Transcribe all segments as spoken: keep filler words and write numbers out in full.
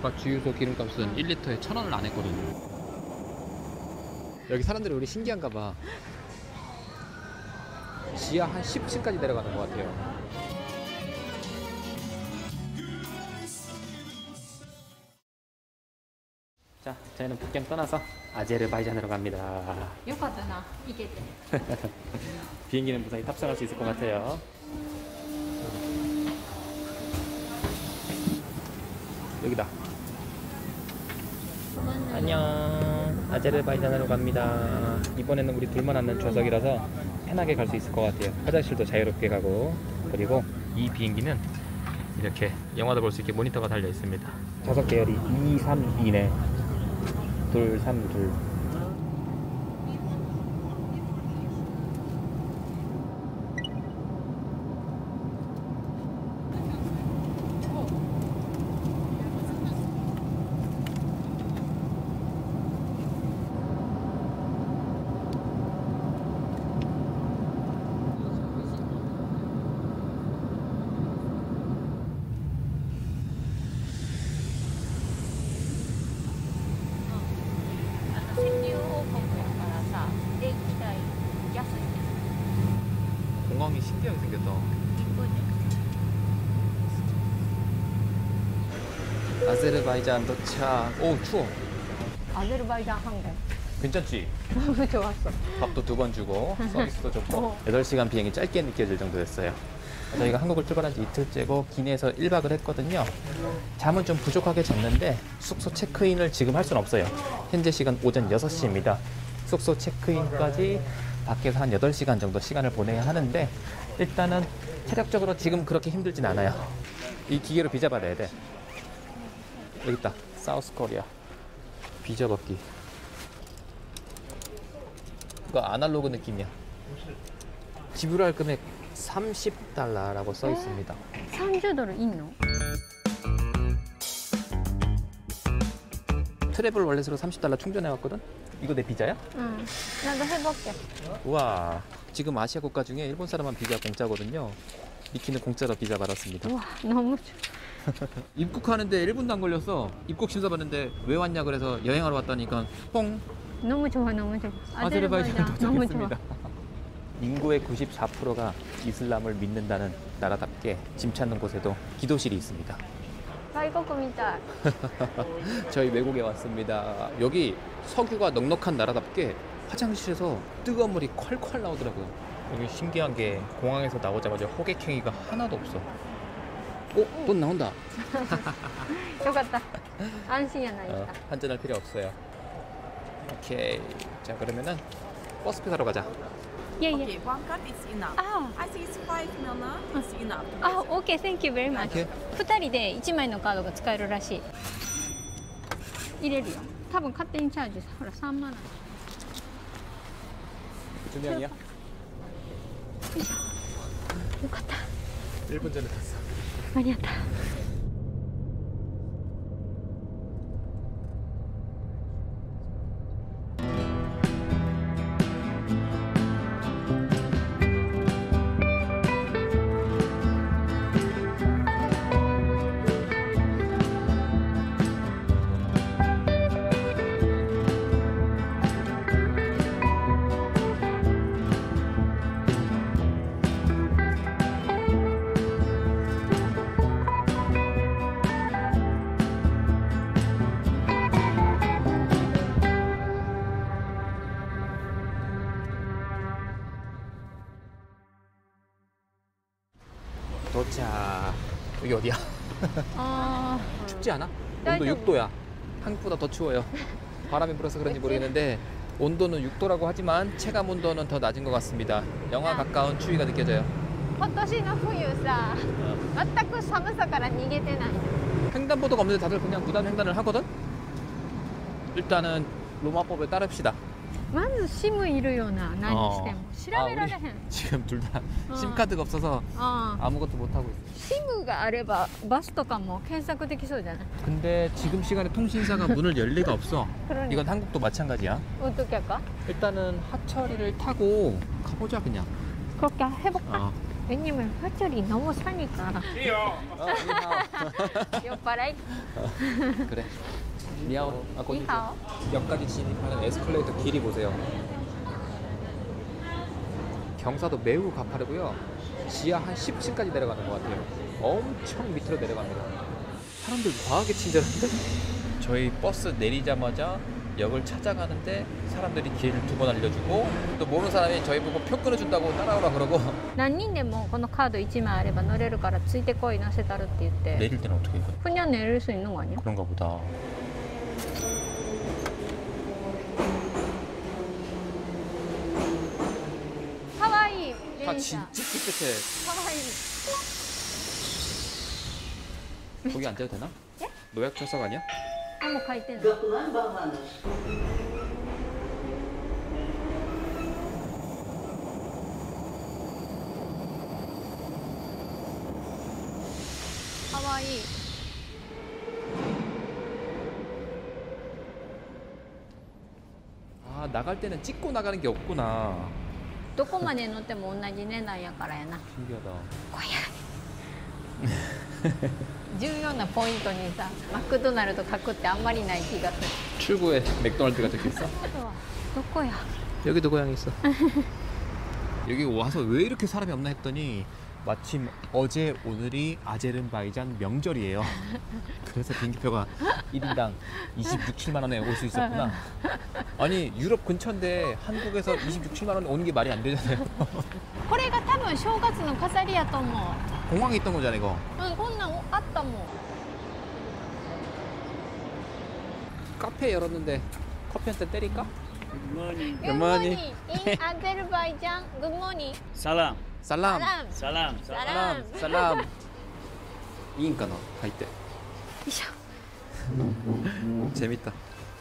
아까 주유소 기름값은 일 리터에 천 원을 안 했거든. 여기 사람들이 우리 신기한가 봐. 지하 한 십 층까지 내려가는 것 같아요. 자, 저희는 북경 떠나서 아제르바이잔으로 갑니다. 요까잖아 이게. 비행기는 무사히 탑승할 수 있을 것 같아요. 여기다. 안녕. 아제르바이잔으로 갑니다. 이번에는 우리 둘만 앉는 좌석이라서 편하게 갈 수 있을 것 같아요. 화장실도 자유롭게 가고, 그리고 이 비행기는 이렇게 영화도 볼 수 있게 모니터가 달려 있습니다. 좌석 계열이 이, 삼, 이네. 둘, 삼, 둘. 공항이 신기하게 생겼다. 아제르바이잔 도착. 오, 추워. 아제르바이잔 항공. 괜찮지? 너무 좋았어. 밥도 두 번 주고 서비스도 좋고. 여덟 시간 비행이 짧게 느껴질 정도였어요. 저희가 한국을 출발한 지 이틀째고 기내에서 일 박을 했거든요. 잠은 좀 부족하게 잤는데 숙소 체크인을 지금 할 수는 없어요. 현재 시간 오전 여섯 시입니다. 숙소 체크인까지 밖에서 한 여덟 시간 정도 시간을 보내야 하는데, 일단은 체력적으로 지금 그렇게 힘들진 않아요. 이 기계로 비자 받아야 돼. 여기 있다. 사우스 코리아 비자 받기. 이거 아날로그 느낌이야. 지불할 금액 삼십 달러라고 써 있습니다. 삼십 달러 있노? 트래블 월렛으로 삼십 달러 충전해 왔거든? 이거 내 비자야? 응. 나도 해볼게. 우와. 지금 아시아 국가 중에 일본 사람만 비자 공짜거든요. 미키는 공짜로 비자 받았습니다. 우와, 너무 좋아. 입국하는데 일 분도 안 걸렸어. 입국 심사 받는데 왜 왔냐 그래서 여행하러 왔다니까 뽕. 너무 좋아, 너무 좋아. 아제르바이잔 너무 도착했습니다. 좋아. 인구의 구십사 퍼센트가 이슬람을 믿는다는 나라답게 짐 찾는 곳에도 기도실이 있습니다. 외국입니다. 저희 외국에 왔습니다. 여기 석유가 넉넉한 나라답게 화장실에서 뜨거운 물이 콸콸 나오더라고요. 여기 신기한 게 공항에서 나오자마자 호객행위가 하나도 없어. 오, 돈 나온다. 좋았다. 안심이야. 어, 한잔할 필요 없어요. 오케이. 자, 그러면은 버스 타러 가자. 예, 예. Okay, one card is enough. 아, I think it's five million is enough. あ、OK, thank you very much. Okay. ふたりでいちまいのカードが使えるらしい。入れるよ。多分勝手にチャージさ、ほらさんまんなん。 두 명이야? よかった。 일 분 전에 탔어. 間に合った。 도착. 여기 어디야? あ 춥지 않아? 나 온도 좀- 육 도야. 한국보다 더 추워요. 바람이 불어서 그런지 모르겠는데 온도는 육 도라고 하지만 체감 온도는 더 낮은 것 같습니다. 영하 가까운 추위가 느껴져요. 今年の冬さ、全く寒さから逃げてない。 횡단보도가 없는데 다들 그냥 무단 횡단을 하거든? 일단은 로마법에 따릅시다. まずシムいるよな、何しても。調べられへん。 아, 우리 지금 둘 다 어. 심카드가 없어서 ああ、 아무것도 못하고 있어. シムがあればバスとかも検索できそうじゃない？ 근데 지금 시간에 통신사가 문을 열 리가 없어. 그러니까. 이건 한국도 마찬가지야. 어떻게 할까? 일단은 하철이를 타고 가보자 그냥. 그렇게 해볼까? 어. 왜냐면 화철이 너무 사니까.酔っ払い? 그래. 리아오. 아, 거기 니하오. 역까지 진입하는 에스컬레이터 길이 보세요. 경사도 매우 가파르고요. 지하 한 십 층까지 내려가는 것 같아요. 엄청 밑으로 내려갑니다. 사람들 과하게 친절한데? 저희 버스 내리자마자 역을 찾아가는데 사람들이 길을 두 번 알려주고 또 모르는 사람이 저희 보고 표 끊어준다고 따라오라 그러고 何人でもこのカードいちまいあれば乗れるからついてこい乗せたるって言って 내릴 때는 어떻게 해요? 그냥 내릴 수 있는 거 아니야? 그런가 보다. 하와이 다 레이자 진짜 깨끗해. 하와이 거기 앉아도 되나? 예? 노약 좌석 아니야? 한번 가 있대는 하와이 아, 나갈 때는 찍고 나가는 게 없구나. どこまで乗っても同じ値段やからやな 신기하다. 重要なポイントにさマクドナルド書くってあんまりない気がする 출구에 맥도날드가 적혀 있어. どこや 여기도 고양이 있어. 여기 와서 왜 이렇게 사람이 없나 했더니 마침 어제 오늘이 아제르바이잔 명절이에요. 그래서 비행기표가 일 인당 이십육, 칠만 원에 올 수 있었구나. 아니 유럽 근처인데 한국에서 이십육, 칠만 원에 오는 게 말이 안 되잖아요. これが多分正月の飾りやと思う 공항에 있던 거잖아 이거. うんこんなんあったもん 카페 열었는데 커피 한 잔 때릴까? Morning. Good morning. morning in Azerbaijan Good morning Salam. 살람. 사람 Salam. Salam. 살람. 살람. 이인가나 할때 よいしょ 재밌다.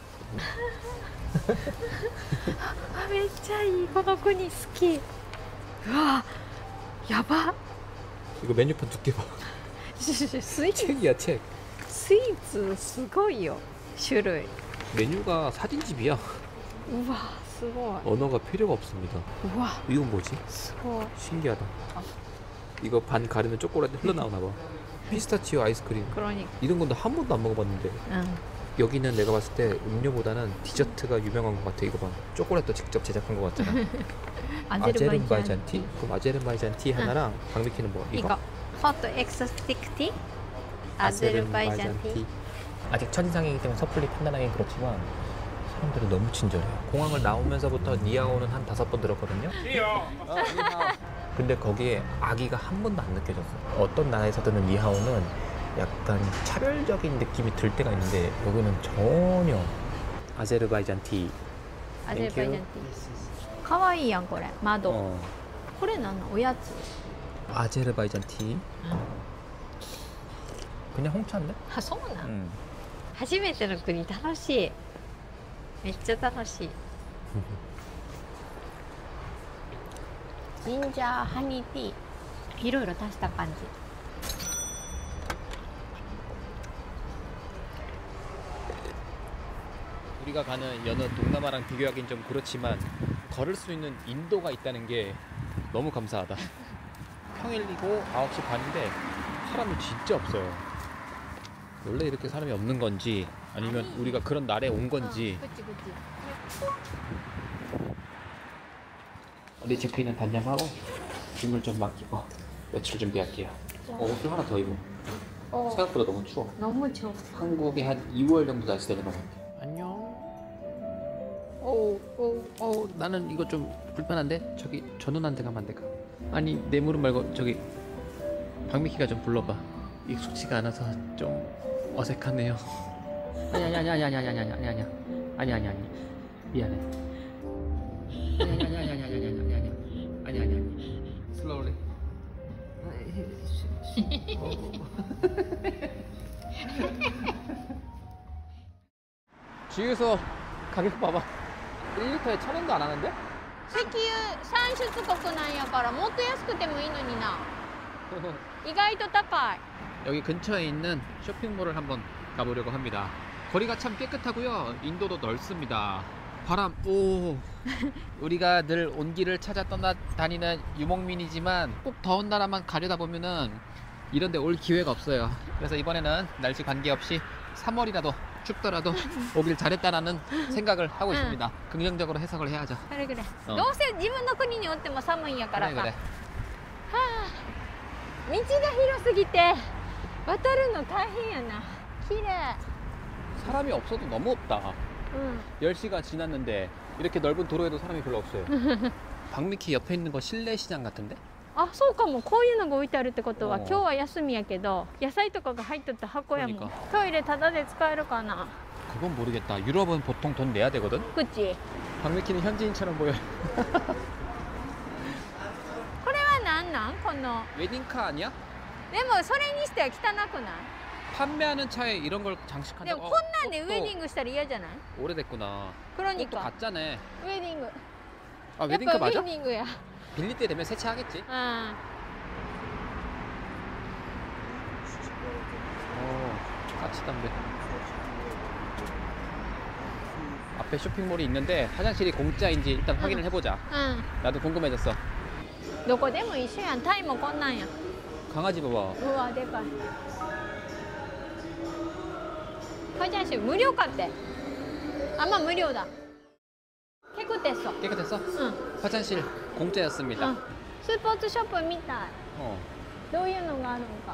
あめっちゃいいこの国好きうわやば 이거 메뉴판 두께 봐. スイーツ 책이야 책. スイーツすごいよ種類 메뉴가 사진집이야. うわすご 언어가 필요가 없습니다. いうわ 이건 뭐지? すごい 신기하다. 이거 반 가르면 초콜릿 흘러나오나 봐. 피스타치오 아이스크림. 그러니까 이런 건도 한 번도 안 먹어봤는데. 응 여기는 내가 봤을 때 음료보다는 디저트가 유명한 것 같아. 이거 봐. 초콜릿도 직접 제작한 것 같잖아. 아제르바이잔 티? 그럼 아제르바이잔 티 하나랑 박미키는 뭐? 이거? 이거 호트 엑소스틱 티 아제르바이잔 티 아직 첫인상이기 때문에 섣불리 판단하기는 그렇지만 사람들이 너무 친절해요. 공항을 나오면서부터 니아오는 한 다섯 번 들었거든요. 어, 근데 거기에 아기가 한 번도 안 느껴졌어. 어떤 나라에서 듣는 니하오는 약간 차별적인 느낌이 들 때가 있는데 여기는 전혀. 아제르바이잔 티. 아제르바이잔 티かわいいやんこれ窓 어. これなんのおやつ 아제르바이잔 티. 그냥 홍차인데? あそうなん、 응. 初めての国楽しいめっちゃ楽しいジンジャーハニーティーいろいろ足した感じ 우리가 가는 여느 동남아랑 비교하기는 좀 그렇지만 걸을 수 있는 인도가 있다는 게 너무 감사하다. 평일이고 아홉 시 반인데 사람이 진짜 없어요. 원래 이렇게 사람이 없는 건지 아니면 우리가 그런 날에 온 건지. 그치 그치 어디 체크인은 단념하고 짐을 좀 맡기고 며칠 준비할게요. 어, 옷을 하나 더 입어. 어, 생각보다 너무 추워. 너무 좋아 한국에 한 이월 정도 날씨 되는 것 같아. 안녕. 어우, 어우, 어우, 나는 이거 좀 불편한데? 저기 저 누나한테 가면 안 될까? 아니 내 무릎 말고 저기 박미키가 좀 불러봐. 익숙치가 않아서 좀 어색하네요. 아니 아니 아니 아니 아니 아니 아니 아니 아니 아니 아니 아니 미안해. 아니 아니 아니 아니 아니 아니 아니 아니 아니 아니 아니 슬로우리. 주유소 가격 봐봐. 일 리터에 천 원도 안 하는데? 石油産出国なんやからもっと安くてもいいのにな意外と高い 여기 근처에 있는 쇼핑몰을 한번 가보려고 합니다. 거리가 참 깨끗하고요. 인도도 넓습니다. 바람. 오. 우리가 늘 온기를 찾아 떠나다니는 유목민이지만 꼭 더운 나라만 가려다 보면은 이런 데 올 기회가 없어요. 그래서 이번에는 날씨 관계없이 삼월이라도 춥더라도 오길 잘했다라는 생각을 하고 응. 있습니다. 긍정적으로 해석을 해야죠. 그래 그래. 어. どうせ自分の国におっても寒いんやから 그래 さ。 그래. はあ、道が広すぎて渡るの大変やな。綺麗。 사람이 없어도 너무 없다. うん。 열 시가 지났는데 이렇게 넓은 도로에도 사람이 별로 없어요. 박미키 옆에 있는 거 실내 시장 같은데? あ、そうかも。こういうのが置いてあるってことは、 おう今日は休みやけど、野菜とかが入っとった箱やもん。 그러니까. トイレタダで使えるかな。 그건 모르겠다. 유럽은 보통 돈 내야 되거든? こっち。 박미키는 현지인처럼 보여. これはなんなん？この。 웨딩카 아니야? でもそれにしては汚くない？ 판매하는 차에 이런 걸 で 장식한다고? もこんなんでウェディングしたら嫌じゃない？ 오래됐구나. クロニ 또 カ。 가짜네. ウェディング。 아 やっ 웨딩카 ぱウェ 맞아? ディングや。 빌릴 때 되면 세차하겠지? あ 어, 까치담배. 앞에 쇼핑몰이 있는데 화장실이 공짜인지 일단 확인을 해보자. あ。うん。 나도 궁금해졌어. どこでも一緒やん。タイもこんなんや。 강아지 봐봐. うわ、でかい。화장실無料かって。あ、まあ無料だ。結構됐어。 깨끗했어? うん。 화장실 공짜였습니다. うん。スポーツショップみたい。 어. どういうのがあるのか。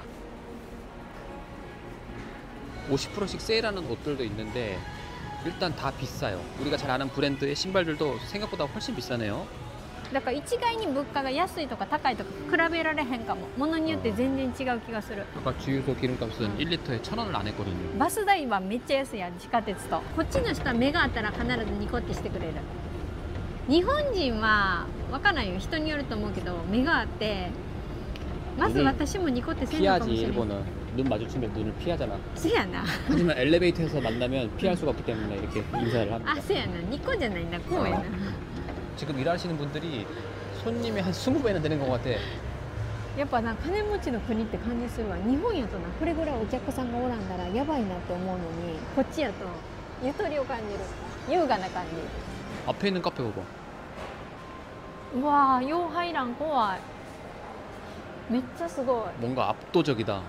오십 퍼센트씩 세일하는 옷들도 있는데 일단 다 비싸요. 우리가 잘 아는 브랜드의 신발들도 생각보다 훨씬 비싸네요. だから一概に物価が安いとか高いとか比べられへんかも。ものによって全然違う気がする。 아까 주유소 기름값은 일 리터에 천 원을 안 했거든요. バス代はめっちゃ安いやん、地下鉄と。こっちの人は目があったら必ずニコってしてくれる。日本人は分からないよ、人によると思うけど、目があってまず私もニコってせんのかもし 피하지 れない。 일본은 눈 마주치면 눈을 피하잖아. せやな。 하지만 엘리베이터에서 만나면 피할 수가 없기 때문에 이렇게 인사를 あ、 합니다. せやな。ニコじゃないんだ、こうやな。 지금 일하시는 분들이 손님이 한 스무 배는 되는 것 같아. やっぱな、金持ちの国って感じするわ。日本やとな、これぐらいお客さんがおらんだらやばいなって思うのに、こっちやとゆとりを感じる。優雅な感じ。 앞에 있는 카페 봐봐. うわー、よう入らん、怖い。めっちゃすごい。 뭔가 압도적이다.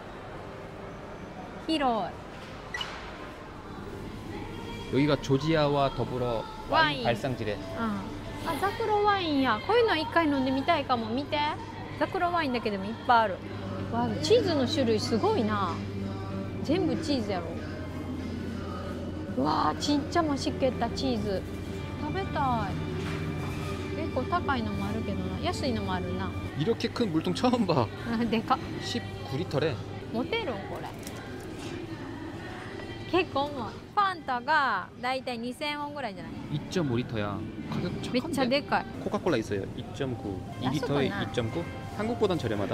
広い。 여기가 조지아와 더불어 와인 와인. 발상지래. うん。あ、ザクロワインや。こういうの一回飲んでみたいかも。見て。ザクロワインだけでもいっぱいある。わあ、チーズの種類すごいな。全部チーズやろ。うわあ、ちっちゃましけったチーズ。食べたい。結構高いのもあるけどな。安いのもあるな。 이렇게 큰 물통 처음 봐. でかっ。 십구 리터래. モテるんこれ。結構重い。ファンタがだいたいにせんウォンぐらいじゃない？ 이 점 오 리터야. 가격 めっちゃ 착한데? でかい。 코카콜라 있어요. 이 점 구. 이 리터에 야수구나. 이 점 구. 한국보단 저렴하다.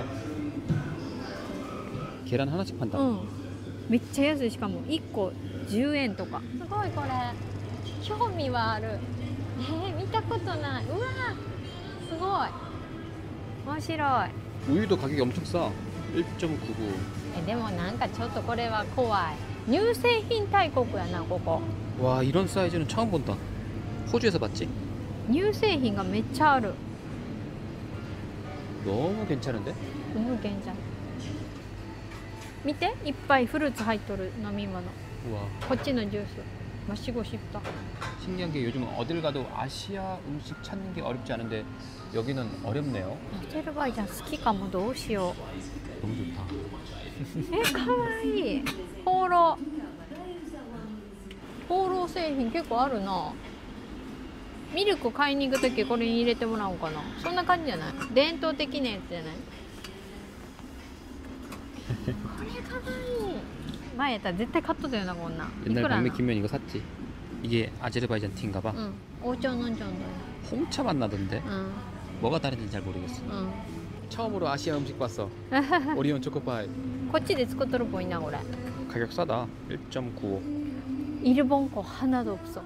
계란 하나씩 판다. うん。めっちゃ安い。しかもいっこじゅうえんとか。すごいこれ。興味はある。えー、見たことない。うわー、すごい。面白い。 우유도 가격이 엄청 싸. 일 점 구구. え、でもなんかちょっとこれは怖い。乳製品大国やな、ここ。 와, 이런 사이즈는 처음 본다. 호주에서 봤지? 乳製品がめっちゃある。 너무 괜찮은데? 無限じゃん。見て、いっぱいフルーツ入っとる飲み物。 우와. こっちのジュース。마시고 싶다. 신기한 게 요즘 어딜 가도 아시아 음식 찾는 게 어렵지 않은데 여기는 어렵네요. ホテルバイちゃん好きかも。どうしよ 너무 좋다. う。え、かわいい。放浪。放浪製品結構あるな。ミルク買いに行くときこれに入れてもらおうかな。そんな感じじゃない？伝統的なやつじゃない？これかわいい。前やったら絶対買っとったよな、こんなん。い 옛날 くらな？ 박미키면 이거 샀지. 이게 아제르바이잔 티인가 봐. うん。오천 원 정도야. 홍차 맛 나던데. うん。 뭐가 다른지 잘 모르겠어. うん。 처음으로 아시아 음식 봤어. 오리온 초코파이. こっちで作っとるっぽいな、これ。 가격 싸다. 일 점 구오. 일본 거 하나도 없어.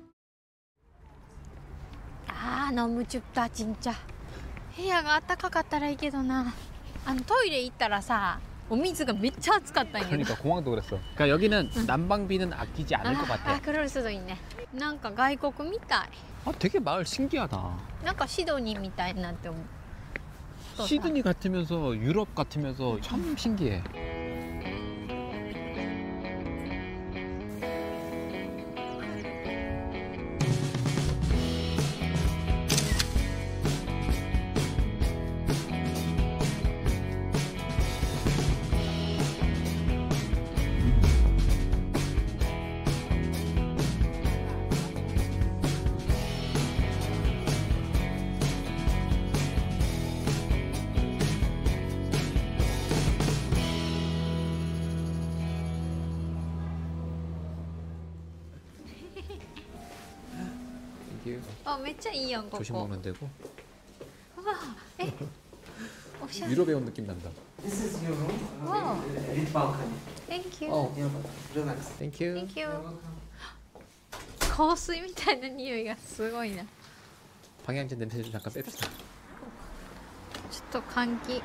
아, 너무 춥다, 진짜. 部屋が暖かかったらいいけどな。あのトイレ行ったらさ、 お水がめっちゃ暑かったんやけど 그러니까 공항도 그랬어. 그러니까 여기는 난방비는 아끼지 않을 것 あ 같아. あ、クロルスドいいね。なんか外国みたい。 아, 되게 마을 신기하다. なんかシドニーみたいなって思う。そうさ 시드니 같으면서 유럽 같으면서 참 신기해. 이게 あ、めっちゃいいやんこ 조식 こ。 먹는 데고 うわ、え、おしゃれ。 유럽에 온 느낌 난다. This is your room. Wow. With balcony. Thank you. 어, You're welcome. Relax. 땡큐. Thank you. 香水みたいな匂いがすごいな。ち 방향제 냄새 좀 잠깐 뺍시다. ょっと換気。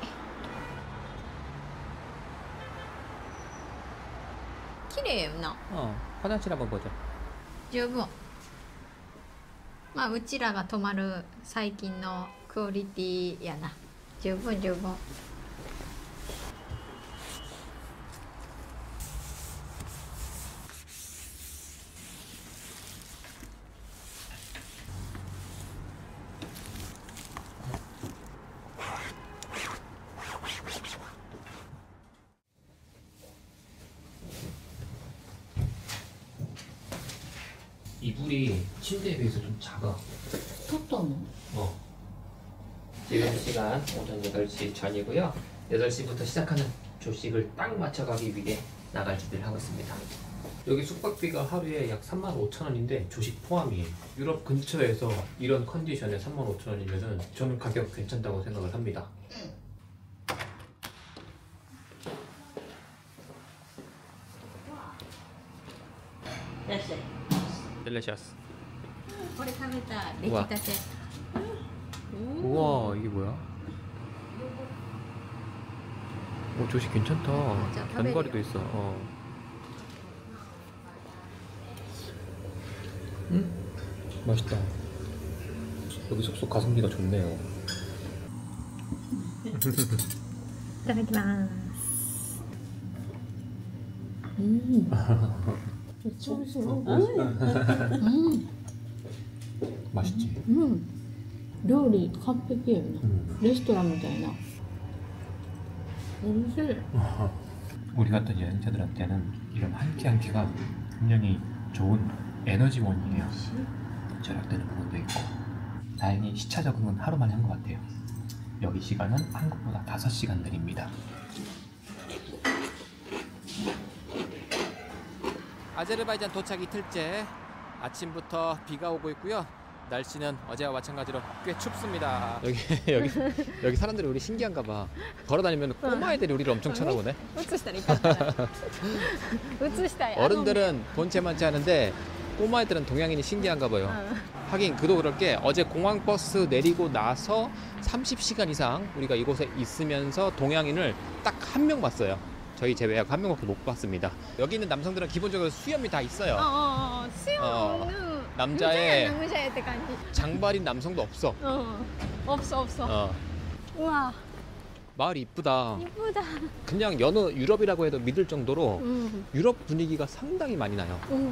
綺麗よな。 어, 화장실 한번 보자. 十分。まあうちらが泊まる最近のクオリティやな。十分十分。 이불이 침대에 비해서 좀 작아. 取ったの？ 어. 지금 시간 오전 여덟 시 전이고요. 여덟 시부터 시작하는 조식을 딱 맞춰가기 위해 나갈 준비를 하고 있습니다. 여기 숙박비가 하루에 약 삼만 오천 원인데 조식 포함이에요. 유럽 근처에서 이런 컨디션에 삼만 오천 원이면은 저는 가격 괜찮다고 생각을 합니다. 델레시아스. これ食べた出来たて。 우와, 이게 뭐야? 오, 조식 괜찮다. 진짜 견과류도 있어. 어. 음? 맛있다. 여기 속속 가성비가 좋네요. いただきます。うん。めっちゃ美味しい。うん。 맛있지? うん。料理完璧よね。 음. レストランみたいな。美味しい。 우리 같은 여행자들한테는 이런 한 끼 한 끼가 굉장히 좋은 에너지원이에요. 절약되는 부분도 있고 다행히 시차 적응은 하루 만에 한 것 같아요. 여기 시간은 한국보다 다섯 시간 느립니다. 아제르바이잔 도착 이틀째. 아침부터 비가 오고 있고요. 날씨는 어제와 마찬가지로 꽤 춥습니다. 여기 여기 여기 사람들이 우리 신기한가 봐. 걸어다니면 꼬마애들이 우리를 엄청 쳐다보네. 映したらいかったら。映したい。 어른들은 본체만치 하는데 꼬마애들은 동양인이 신기한가 봐요. 하긴 그도 그럴 게 어제 공항버스 내리고 나서 삼십 시간 이상 우리가 이곳에 있으면서 동양인을 딱 한 명 봤어요. 저희 제외하고 한 명밖에 못 봤습니다. 여기 있는 남성들은 기본적으로 수염이 다 있어요. ああああ、수영 어. 는 남자의 남자애って感じ。 장발인 남성도 없어. うん。없어 없어. 어. うわ、 마을이 이쁘다. 이쁘다. 그냥 여느 유럽이라고 해도 믿을 정도로 응. 유럽 분위기가 상당히 많이 나요. 응.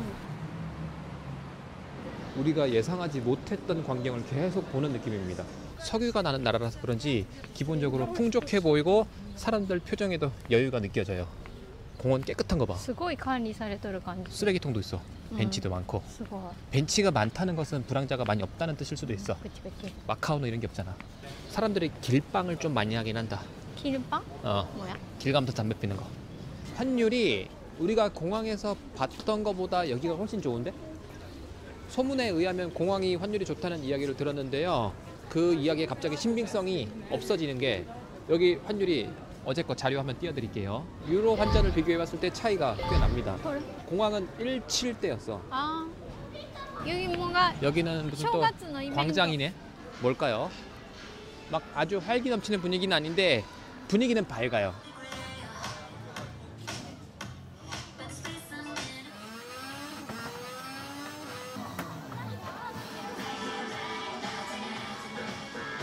우리가 예상하지 못했던 광경을 계속 보는 느낌입니다. 석유가 나는 나라라서 그런지 기본적으로 풍족해 보이고 사람들 표정에도 여유가 느껴져요. 공원 깨끗한 거 봐. すごい管理されとる感じ。 쓰레기통도 있어. 음. 벤치도 많고. すごい。 벤치가 많다는 것은 불황자가 많이 없다는 뜻일 수도 있어. プチプチ。 마카오는 이런 게 없잖아. 사람들이 길빵을 좀 많이 하긴 한다. 길빵? 어, 뭐야? 길 가면서 담배 피는 거. 환율이 우리가 공항에서 봤던 것보다 여기가 훨씬 좋은데? 소문에 의하면 공항이 환율이 좋다는 이야기를 들었는데요. 그 이야기에 갑자기 신빙성이 없어지는 게 여기 환율이 어제 거 자료 한번 띄워드릴게요. 유로 환전을 비교해봤을 때 차이가 꽤 납니다. 그래? 공항은 십칠 대였어. 아, 여기 뭔가 여기는 무슨 또 正月のイベント 광장이네. 뭘까요? 막 아주 활기 넘치는 분위기는 아닌데 분위기는 밝아요.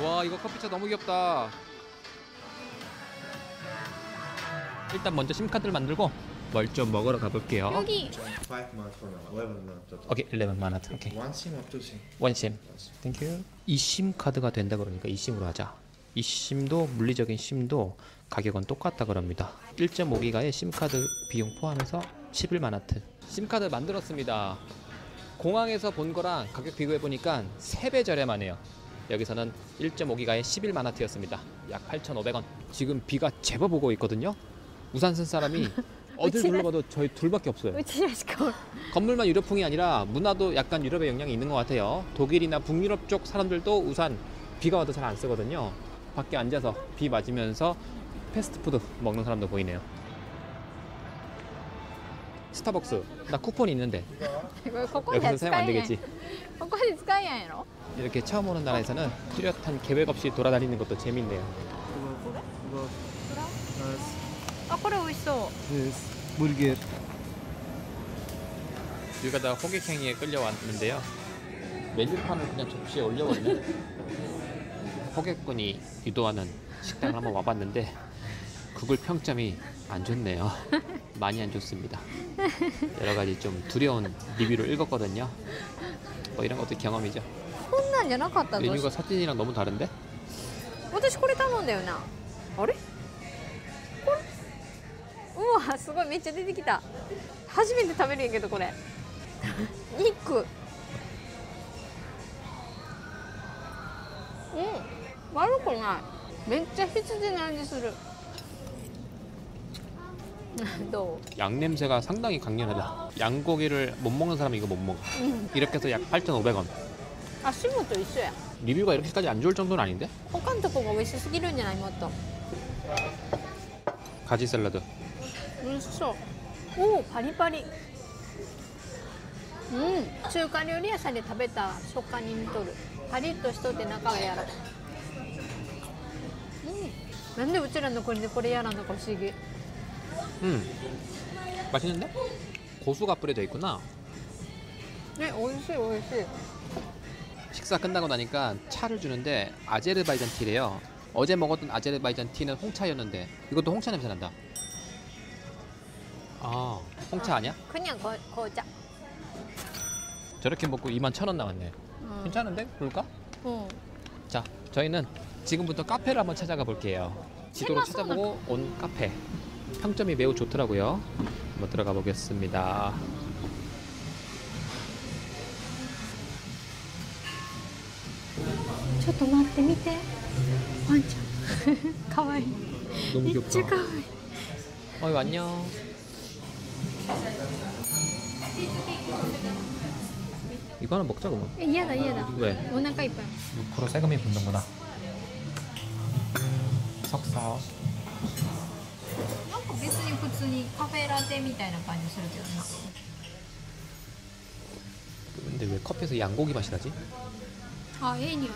와, 이거 커피차 너무 귀엽다. 일단 먼저 심카드를 만들고 뭘 좀 먹으러 가볼게요. 여기 Five months from now, eleven months total. 오케이, 십일 만원. 오케이. One sim or two sim? 원심. 땡큐. 이심 카드가 된다 그러니까 이심으로 하자. 이심도 물리적인 심도 가격은 똑같다 그럽니다. 일 점 오 기가의 심카드 비용 포함해서 십일만 와트. 심카드 만들었습니다. 공항에서 본 거랑 가격 비교해 보니까 세 배 저렴하네요. 여기서는 일 점 오 기가의 십일만 와트였습니다. 약 팔천오백 원. 지금 비가 제법 오고 있거든요. 우산 쓴 사람이 어딜 둘러봐도 저희 둘밖에 없어요. うちらしかおる 건물만 유럽풍이 아니라 문화도 약간 유럽의 영향이 있는 것 같아요. 독일이나 북유럽 쪽 사람들도 우산 비가 와도 잘 안 쓰거든요. 밖에 앉아서 비 맞으면서 패스트푸드 먹는 사람도 보이네요. 스타벅스 나 쿠폰이 있는데 これここで 여기서 使 사용 안 えやん 되겠지. ここで使えやんやろ 이렇게 처음 오는 나라에서는 뚜렷한 계획 없이 돌아다니는 것도 재밌네요. Uh, あこれ美味しそう This burger. 길 가다가 호객행위에 끌려왔는데요. 메뉴판을 그냥 접시에 올려버리는 호객꾼이 유도하는 식당을 한번 와봤는데 구글 평점이 안 좋네요. 많이 안 좋습니다. 여러 가지 좀 두려운 리뷰를 읽었거든요. 뭐 이런 것도 경험이죠. こんなんじゃなかったぞ 메뉴가 사진이랑 너무 다른데? 私これ頼んだよなあれこれうわすごいめっちゃ出てきた初めて食べるんやけどこれ肉うん悪くないめっちゃ羊の味するどう 양 냄새가 상당히 강렬하다. 양고기를 못 먹는 사람이 이거 못 먹어. 이렇게 해서 약 팔천오백 원. あシモと一緒や 리뷰가 이렇게까지 안 좋을 정도는 아닌데? 他のとこが美味しすぎるんじゃないもっと 가지 샐러드. 美味しそうおおパリパリうん中華料理屋さんで食べた食感に似とるパリッとしとって中が柔らかいうんなんでうちらの国でこれやらんのか不思議 음. 맛있는데? 고수가 뿌려져 있구나. ね美味しい美味しい 식사 끝나고 나니까 차를 주는데 아제르바이잔 티래요. 어제 먹었던 아제르바이잔 티는 홍차였는데 이것도 홍차 냄새 난다. 아, 홍차 아니야? 그냥 거, 거자 저렇게 먹고 이만 천 원 나왔네. 응. 괜찮은데? 볼까? 응. 자, 저희는 지금부터 카페를 한번 찾아가 볼게요. 지도로 세마소는- 찾아보고 온 카페. 평점이 매우 좋더라고요. 한번 들어가 보겠습니다. ちょっと待ってみてワンちゃんかわいい 너무 めっ 귀엽다. ちゃかわいい 어이, 안녕. 이거 하나 먹자 그러면. え嫌だ嫌だ 왜? お腹いっぱい 육 퍼센트 세금이 붙는구나. 석사. なんか別に普通にカフェラテみたいな感じするけどな 근데 왜 커피에서 양고기 맛이 나지? あ、いい匂い。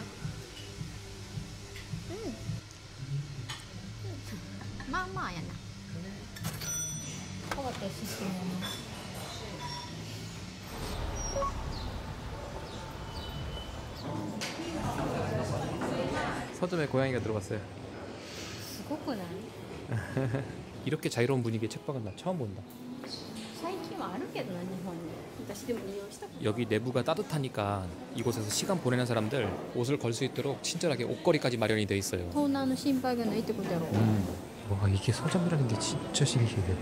うん。まあまあやな。こうやって進むの。 서점에 고양이가 들어갔어요. すごくない 이렇게 자유로운 분위기의 책방은 나 처음 본다. 最近はあるけどな、日本に。私でも利用したこと 여기 내부가 따뜻하니까 이곳에서 시간 보내는 사람들 옷을 걸 수 있도록 친절하게 옷걸이까지 마련이 돼 있어요. 盗難の心配がないってことやろ。 음. 와, 이게 서점이라는 게 진짜 신기해.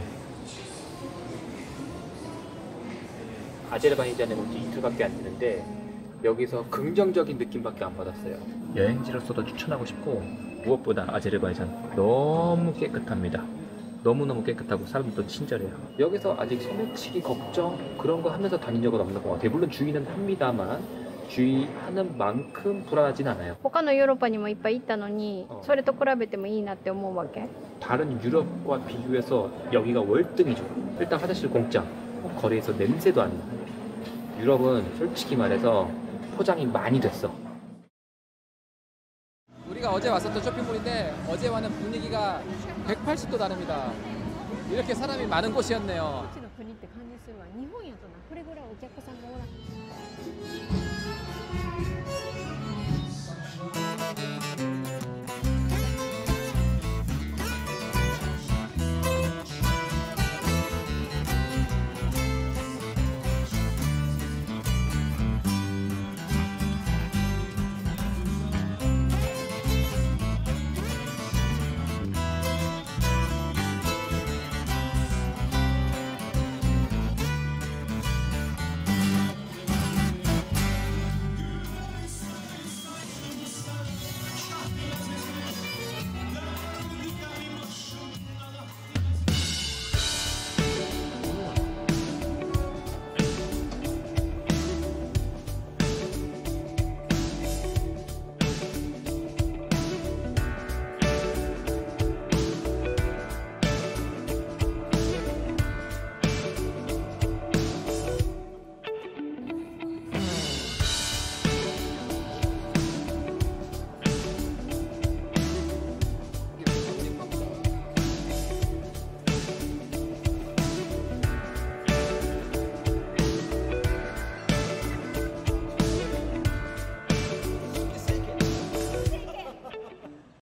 아제르바이잔에 온 지 이틀밖에 안 됐는데 여기서 긍정적인 느낌밖에 안 받았어요. 여행지로서도 추천하고 싶고 무엇보다 아제르바이잔 너무 깨끗합니다. 너무너무 깨끗하고 사람들도 친절해요. 여기서 아직 소매치기 걱정 그런 거 하면서 다닌 적은 없는 것 같아요. 물론 주의는 합니다만 주의하는 만큼 불안하진 않아요. 他のヨーロッパにもいっぱい行ったのにあそれと比べてもいいなって思うわけ 다른 유럽과 비교해서 여기가 월등이죠. 일단 화장실 공짜, 거리에서 냄새도 안 나. 유럽은 솔직히 말해서 포장이 많이 됐어. 우리가 어제 왔었던 쇼핑몰인데 어제와는 분위기가 백팔십 도 다릅니다. 이렇게 사람이 많은 곳이었네요. こっちの国って感じするわ日本やとなこれぐらいお客さんがおらん